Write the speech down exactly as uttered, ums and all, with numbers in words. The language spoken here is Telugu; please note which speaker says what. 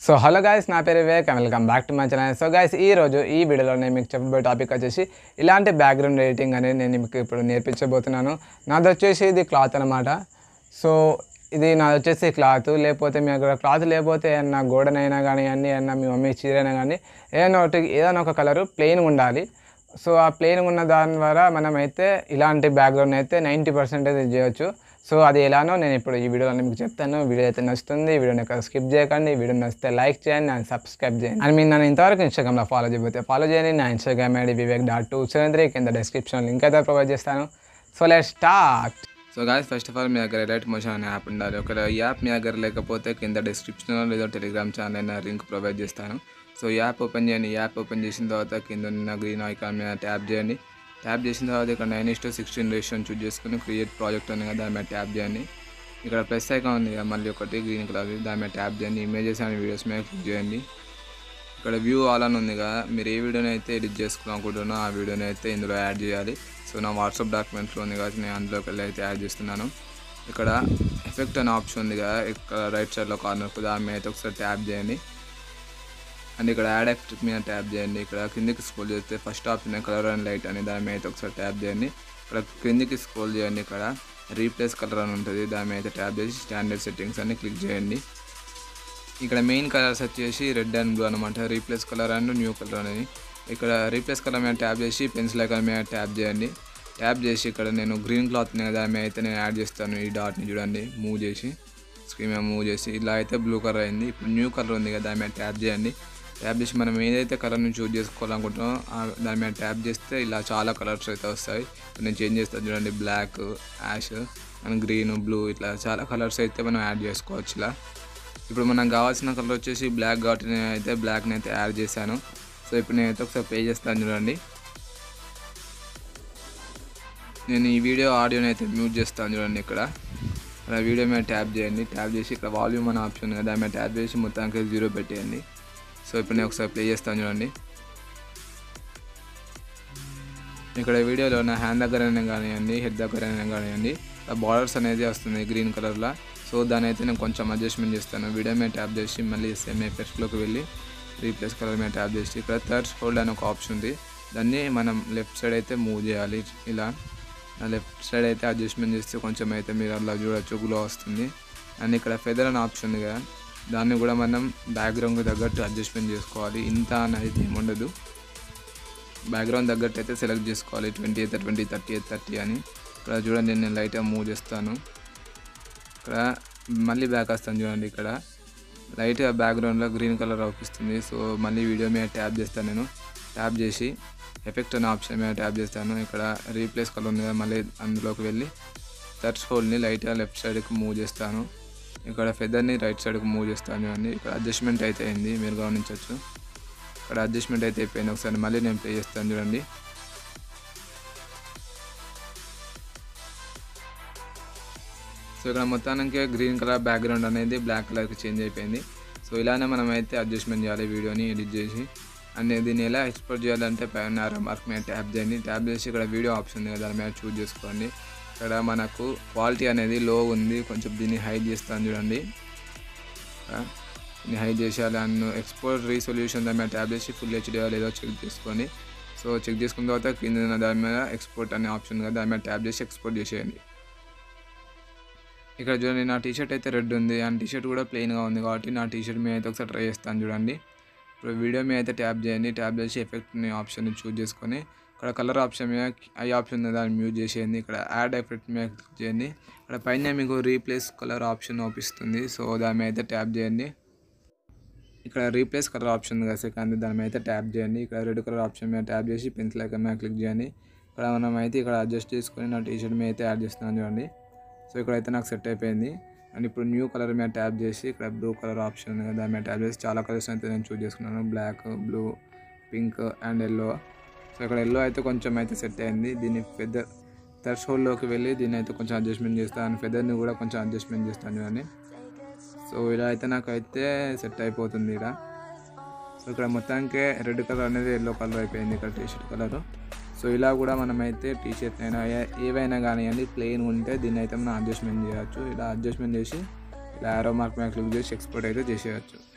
Speaker 1: సో హలో గైస్, నా పేరు Vivek and welcome back to my channel. So guys, ఈ రోజు ఈ వీడియోలో నేను మీకు చెప్పబోయే టాపిక్ వచ్చేసి ఇలాంటి బ్యాక్గ్రౌండ్ ఎడిటింగ్ అనేది నేను మీకు ఇప్పుడు నేర్పించబోతున్నాను. నాది వచ్చేసి ఇది క్లాత్ అనమాట. సో ఇది నాది వచ్చేసి క్లాత్, లేకపోతే మీ దగ్గర క్లాత్ లేకపోతే ఏమన్నా గోడనైనా కానీ అన్నీ ఏమన్నా మీ మమ్మీ చీరైనా కానీ ఏదైనా ఒకటి ఏదైనా ఒక కలరు ప్లెయిన్గా ఉండాలి. సో ఆ ప్లెయిన్గా ఉన్న దాని ద్వారా మనమైతే ఇలాంటి బ్యాక్గ్రౌండ్ అయితే నైంటీ పర్సెంటేజ్ చేయొచ్చు. సో అది ఎలానో నేను ఇప్పుడు ఈ వీడియోలో మీకు చెప్తాను. వీడియో అయితే నచ్చుతుంది, వీడియోని ఎక్కడ స్కిప్ చేయకండి. వీడియో నచ్చితే లైక్ చేయండి అండ్ సబ్స్క్రైబ్ చేయండి. అండ్ మీరు నన్ను ఇంతవరకు ఇన్స్టాగ్రామ్లో ఫాలో చేయబోతే ఫాలో చేయండి. నా Instagram ID Vivek dot two seven three కింద డిస్క్రిప్షన్ లింక్ అయితే ప్రొవైడ్ చేస్తాను. So let's start. So guys, first of all మీ దగ్గర ఎలైట్ మోషన్ అనే యాప్ ఉండాలి. ఒక ఈ యాప్ మీ దగ్గర లేకపోతే కింద డిస్క్రిప్షన్లో లేదా టెలిగ్రామ్ ఛానల్ అయినా లింక్ ప్రొవైడ్ చేస్తాను. సో ఈ యాప్ ఓపెన్ చేయండి. ఈ యాప్ ఓపెన్ చేసిన తర్వాత కింద ఉన్న గ్రీన్ ఐకాన్ మీద ట్యాప్ చేయండి. ట్యాప్ చేసిన తర్వాత ఇక్కడ నైన్ ఇస్ టు సిక్స్టీన్ రేషియోని చూస్ చేసుకుని క్రియేట్ ప్రాజెక్ట్ ఉంది కదా, దాని మీద ట్యాప్ చేయండి. ఇక్కడ ప్లస్ ఐకాన్ ఉంది కదా, మళ్ళీ ఒకటి గ్రీన్ కలర్, దాని మీద ట్యాప్ చేయండి. ఇమేజెస్ అండ్ వీడియోస్ మీద క్లిక్ చేయండి. ఇక్కడ వ్యూ ఆల్ అని ఉంది కదా, మీరు ఏ వీడియోని అయితే ఎడిట్ చేసుకోవాలనుకుంటున్నారో ఆ వీడియోని అయితే ఇందులో యాడ్ చేయాలి. సో నా వాట్సాప్ డాక్యుమెంట్స్లో ఉంది కదా, నేను అందులోకి వెళ్ళి అయితే యాడ్ చేస్తున్నాను. ఇక్కడ ఎఫెక్ట్ అనే ఆప్షన్ ఉంది కదా, ఇక్కడ రైట్ సైడ్లో కార్నర్కు, దాని మీద అయితే ఒకసారి ట్యాప్ చేయండి. అండ్ ఇక్కడ యాడ్ ఎఫెక్ట్ మీద ట్యాప్ చేయండి. ఇక్కడ కిందికి స్క్రోల్ చేస్తే first option colour and light అని, దాని మీద అయితే ఒకసారి ట్యాప్ చేయండి. ఇక్కడ కిందికి స్క్రోల్ చేయండి. ఇక్కడ రీప్లేస్ కలర్ అని ఉంటుంది, దాని మీద అయితే ట్యాప్ చేసి స్టాండర్డ్ సెట్టింగ్స్ అని క్లిక్ చేయండి. ఇక్కడ మెయిన్ కలర్స్ వచ్చేసి రెడ్ అండ్ బ్లూ అనమాట, replace colour and new colour అనేది. ఇక్కడ రీప్లేస్ కలర్ మీద ట్యాప్ చేసి పెన్సిల్ ఐకాన్ మీద ట్యాప్ చేయండి. ట్యాప్ చేసి ఇక్కడ నేను గ్రీన్ క్లాత్ దాని మీద అయితే నేను యాడ్ చేస్తాను. ఈ డాట్ని చూడండి, మూవ్ చేసి స్క్రీన్ మీద మూవ్ చేసి ఇలా అయితే బ్లూ కలర్ అయింది. ఇప్పుడు న్యూ కలర్ ఉంది కదా, దాని మీద ట్యాప్ చేయండి. ట్యాప్ చేసి మనం ఏదైతే కలర్ని చూస్ చేసుకోవాలనుకుంటున్నామో దాని మీద ట్యాప్ చేస్తే ఇలా చాలా కలర్స్ అయితే వస్తాయి. నేను చేంజ్ చేస్తాను చూడండి, black, ash and green, blue, ఇట్లా చాలా కలర్స్ అయితే మనం యాడ్ చేసుకోవచ్చు ఇలా. ఇప్పుడు మనకు కావాల్సిన కలర్ వచ్చేసి బ్లాక్ కాబట్టి నేను అయితే బ్లాక్ని అయితే యాడ్ చేశాను. సో ఇప్పుడు నేనైతే ఒకసారి ప్లే చేస్తాను చూడండి. నేను ఈ వీడియో ఆడియోని అయితే మ్యూట్ చేస్తాను చూడండి. ఇక్కడ ఇక్కడ వీడియో మీద ట్యాప్ చేయండి. ట్యాప్ చేసి ఇక్కడ వాల్యూమ్ అనే ఆప్షన్ కదా, దాని మీద ట్యాప్ చేసి మొత్తానికి జీరో పెట్టేయండి. సో ఇప్పుడు నేను ఒకసారి ప్లే చేస్తాను చూడండి. ఇక్కడ వీడియోలో నా హ్యాండ్ దగ్గరైనా కానివ్వండి, హెడ్ దగ్గరైనా కానివ్వండి, బార్డర్స్ అనేది వస్తుంది గ్రీన్ కలర్లో. సో దాని అయితే నేను కొంచెం అడ్జస్ట్మెంట్ చేస్తాను. వీడియో మీద ట్యాప్ చేసి మళ్ళీ సేమ్ ఎఫెక్ట్స్లోకి వెళ్ళి రీప్లేస్ కలర్ మీద ట్యాప్ చేసి ఇక్కడ థర్డ్ ఫోల్డ్ అని ఒక ఆప్షన్ ఉంది, దాన్ని మనం లెఫ్ట్ సైడ్ అయితే మూవ్ చేయాలి. ఇలా లెఫ్ట్ సైడ్ అయితే అడ్జస్ట్మెంట్ చేస్తే కొంచెం అయితే మీరు అలా చూడొచ్చు, గ్లో వస్తుంది. అండ్ ఇక్కడ ఫెదర్ అని ఆప్షన్ ఉంది కదా, దాన్ని కూడా మనం బ్యాక్గ్రౌండ్కి తగ్గట్టు అడ్జస్ట్మెంట్ చేసుకోవాలి. ఇంత అనేది ఏముండదు, బ్యాక్గ్రౌండ్ తగ్గట్టు అయితే సెలెక్ట్ చేసుకోవాలి. ట్వంటీ అయితే ట్వంటీ, థర్టీ అయితే థర్టీ అని. ఇక్కడ చూడండి, నేను లైట్గా మూవ్ చేస్తాను. ఇక్కడ మళ్ళీ బ్యాక్ వస్తాను చూడండి. ఇక్కడ లైట్గా బ్యాక్గ్రౌండ్లో గ్రీన్ కలర్ అవుపిస్తుంది. సో మళ్ళీ వీడియో మీద ట్యాప్ చేస్తాను. నేను ట్యాప్ చేసి ఎఫెక్ట్ అనే ఆప్షన్ మీద ట్యాప్ చేస్తాను. ఇక్కడ రీప్లేస్ కలర్ ఉంది కదా, మళ్ళీ అందులోకి వెళ్ళి థర్డ్ ఫోల్డ్ని లైట్గా లెఫ్ట్ సైడ్కి మూవ్ చేస్తాను. ఇక్కడ ఫెదర్ని రైట్ సైడ్కి మూవ్ చేస్తాను చూడండి. ఇక్కడ అడ్జస్ట్మెంట్ అయితే అయింది, మీరు గమనించవచ్చు. ఇక్కడ అడ్జస్ట్మెంట్ అయితే అయిపోయింది. ఒకసారి మళ్ళీ నేను ప్లే చేస్తాను చూడండి. సో ఇక్కడ మొత్తానికి గ్రీన్ కలర్ బ్యాక్గ్రౌండ్ అనేది బ్లాక్ కలర్కి చేంజ్ అయిపోయింది. సో ఇలానే మనం అయితే అడ్జస్ట్మెంట్ చేయాలి వీడియోని ఎడిట్ చేసి. అండ్ దీన్ని ఎలా ఎక్స్పోర్ట్ చేయాలంటే పైన మార్క్ మీద ట్యాప్ చేయండి. ట్యాప్ చేసి ఇక్కడ వీడియో ఆప్షన్ ఉంది కదా, దాని మీద చూస్ చేసుకోండి. ఇక్కడ మనకు క్వాలిటీ అనేది లో ఉంది, కొంచెం దీన్ని హైడ్ చేస్తాను చూడండి. దీన్ని హైడ్ చేసేయాలి. అండ్ ఎక్స్పోర్ట్ రీసొల్యూషన్ దాని మీద ట్యాప్ చేసి ఫుల్ హెచ్డీ లేదో చెక్ చేసుకోండి. సో చెక్ చేసుకున్న తర్వాత కింద దాని మీద ఎక్స్పోర్ట్ అనే ఆప్షన్ కదా, దాని మీద ట్యాప్ చేసి ఎక్స్పోర్ట్ చేసేయండి. ఇక్కడ చూడండి, నా టీషర్ట్ అయితే రెడ్ ఉంది అండ్ టీషర్ట్ కూడా ప్లెయిన్గా ఉంది కాబట్టి నా టీషర్ట్ మీద అయితే ఒకసారి ట్రై చేస్తాను చూడండి. ఇప్పుడు వీడియో మీద అయితే ట్యాప్ చేయండి. ట్యాప్ చేసి ఎఫెక్ట్ని ఆప్షన్ని చూస్ చేసుకొని ఇక్కడ కలర్ ఆప్షన్ మీద ఐ ఆప్షన్ దాన్ని మ్యూట్ చేసేయండి. ఇక్కడ యాడ్ ఎఫెక్ట్ మీద క్లిక్ చేయండి. ఇక్కడ పైన మీకు రీప్లేస్ కలర్ ఆప్షన్ అవుపిస్తుంది. సో దాని మీద అయితే ట్యాప్ చేయండి. ఇక్కడ రీప్లేస్ కలర్ ఆప్షన్ కదా సెకండ్, దాని మీద అయితే ట్యాప్ చేయండి. ఇక్కడ రెడ్ కలర్ ఆప్షన్ మీద ట్యాప్ చేసి పెన్సిల్ ఐకాన్ మీద క్లిక్ చేయండి. ఇక్కడ మనం అయితే ఇక్కడ అడ్జస్ట్ చేసుకొని నా టీషర్ట్ మీద అయితే యాడ్ చేస్తున్నాను చూడండి. సో ఇక్కడైతే నాకు సెట్ అయిపోయింది. అండ్ ఇప్పుడు న్యూ కలర్ మీద ట్యాప్ చేసి ఇక్కడ బ్లూ కలర్ ఆప్షన్ ఉంది కదా, దాని మీద ట్యాప్ చేసి చాలా కలర్స్ అయితే నేను చూస్ చేసుకున్నాను, black, blue, pink and yellow. So ఇక్కడ ఎల్లో అయితే కొంచెం అయితే సెట్ అయింది. దీన్ని ఫెదర్ థర్డ్ ఫోల్డ్లోకి వెళ్ళి దీన్ని అయితే కొంచెం అడ్జస్ట్మెంట్ చేస్తాను. అండ్ ఫెదర్ని కూడా కొంచెం అడ్జస్ట్మెంట్ చేస్తాను చూడండి. సో ఇలా అయితే నాకైతే సెట్ అయిపోతుంది ఇక్కడ. సో ఇక్కడ మొత్తానికి రెడ్ కలర్ అనేది ఎల్లో కలర్ అయిపోయింది ఇక్కడ టీషర్ట్ కలరు. సో ఇలా కూడా మనమైతే టీషర్ట్ అయినా ఏవైనా కానివ్వండి ప్లెయిన్ ఉంటే దీన్ని అయితే మనం అడ్జస్ట్మెంట్ చేయవచ్చు. ఇలా అడ్జస్ట్మెంట్ చేసి ఇలా యారో మార్క్ మీద క్లిక్ చేసి ఎక్స్పోర్ట్ అయితే చేసేయచ్చు.